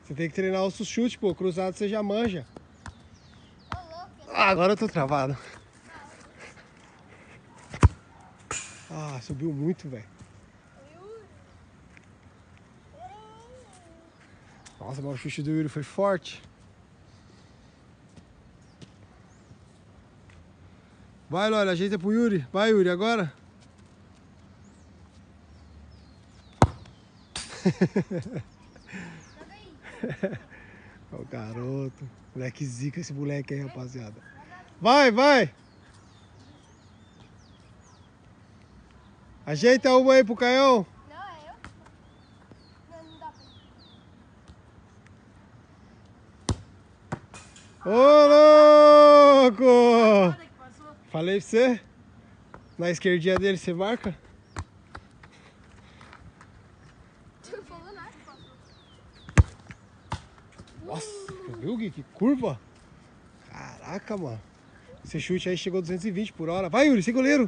Você tem que treinar os chutes, pô. Cruzado você já manja. Ah, agora eu tô travado. Ah, subiu muito, velho. Nossa, mas o chute do Yuri foi forte. Vai, Lore, ajeita pro Yuri. Vai, Yuri, agora. Ó o garoto. Moleque zica esse moleque aí, rapaziada. Vai, vai. Ajeita uma aí pro Caião. Não, é eu. Não dá pra... Ô, louco! Falei pra você. Na esquerdinha dele você marca. Não falou nada, passou. Nossa, viu, Gui? Que curva. Caraca, mano. Esse chute aí chegou a 220 por hora. Vai, Yuri, sem goleiro.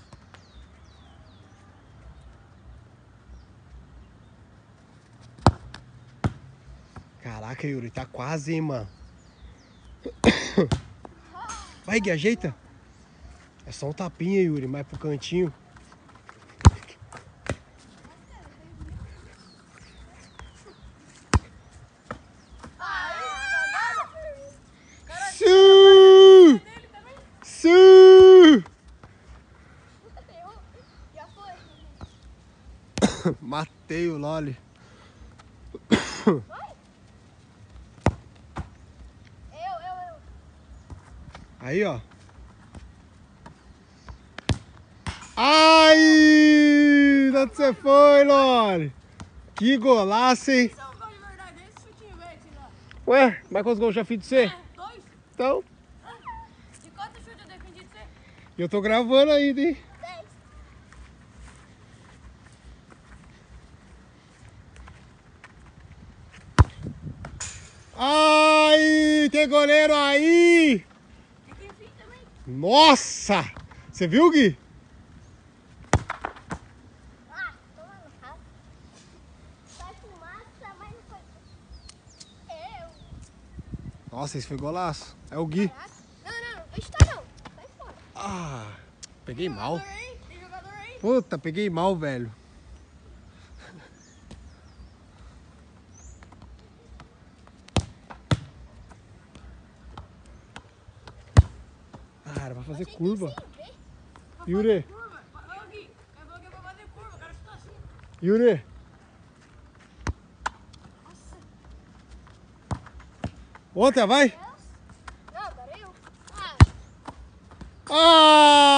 Caraca, Yuri, tá quase, hein, mano. Vai, Gui, ajeita. É só um tapinha, Yuri, mais pro cantinho. Su! Su! Já foi. Matei o Loli. Vai. Eu. Aí, ó. Ai! Onde você foi, Loli? Que golaço, hein? Esse é um gol de verdade, esse chutinho verde lá. Ué, mas quantos gols já fiz de você? 2? Então, De quantos chutes eu defendi de você? eu tô gravando ainda, hein? 10. Ai, tem goleiro aí! Tem que enfim também. Nossa! Você viu, Gui? Ah, toma no rabo. Sai fumaça, mas não foi. Eu. Nossa, esse foi golaço. É o Gui. Caraca. Não, está não. Sai fora. Ah, peguei mal. Tem jogador aí? Puta, peguei mal, velho. Ah, era pra fazer curva. Yuri, Curva. Ô, Gui, eu falou que é pra fazer curva, o cara chutou assim. Yuri. Outra, vai. Não, agora eu. Ah!